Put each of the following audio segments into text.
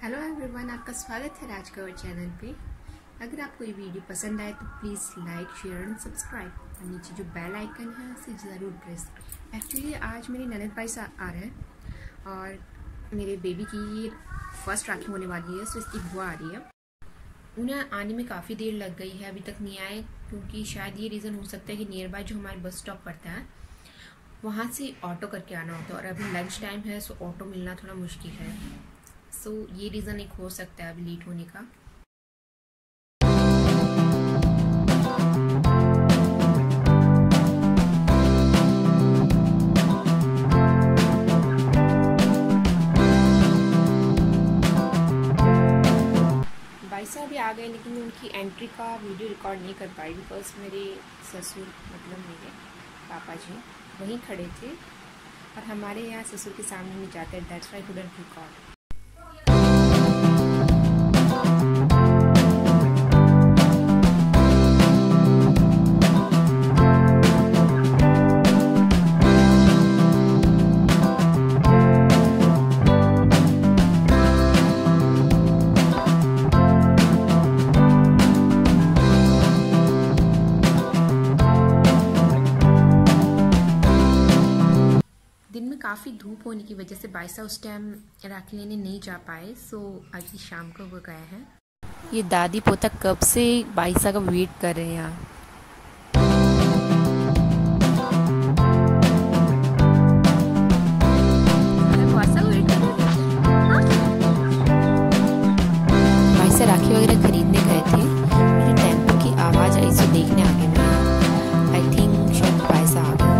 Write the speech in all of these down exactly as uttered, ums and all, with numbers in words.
Hello everyone, आपका स्वागत है राज कंवर चैनल पे। अगर आपको ये वीडियो पसंद आए तो please like, share and subscribe और नीचे जो बेल आइकन है उसे ज़रूर प्रेस। एक्चुअली आज मेरी ननद बाइसा आ रहे हैं और मेरे बेबी की फर्स्ट राखी होने वाली है, सो इसकी बुआ आ रही है। उन्हें आने में काफ़ी देर लग गई है, अभी तक नहीं आए, क्योंकि शायद ये रीज़न हो सकता है कि नियर बाय जो हमारे बस स्टॉप पड़ता है वहाँ से ऑटो करके आना होता है और अभी लंच टाइम है, सो ऑटो मिलना थोड़ा मुश्किल है। सो so, ये रीज़न एक हो सकता है अभी लेट होने का। बाइसा अभी आ गए, लेकिन उनकी एंट्री का वीडियो रिकॉर्ड नहीं कर पाई बिकॉज मेरे ससुर मतलब मेरे पापा जी वहीं खड़े थे और हमारे यहाँ ससुर के सामने नहीं जाते, दैट्स व्हाई कुडंट रिकॉर्ड। दिन में काफ़ी धूप होने की वजह से बाइसा उस टाइम राखी लेने नहीं जा पाए, सो आज ही शाम को वो गए हैं। ये दादी पोता कब से बाइसा का वेट कर रहे हैं यहाँ। बाइसा राखी वगैरह खरीदने गए थे, मुझे टेम्पो की आवाज़ आई सो देखने आ गए मैं। आई थिंक शायद बाइसा आ गए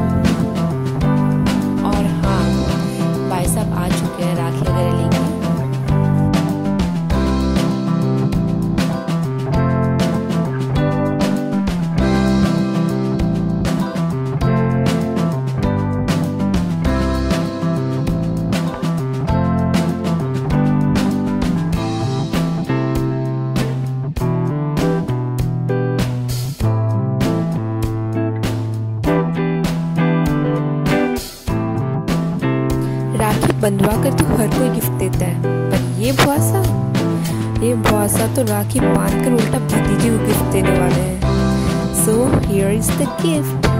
और हाँ बाइसा आ चुके हैं राखी वगैरह लेके। राखी बंधवा कर तो हर कोई गिफ्ट देता है, पर ये बुआसा ये बुआसा तो राखी बांध कर उल्टा भतीजे को गिफ्ट देने वाले हैं। So here is the gift.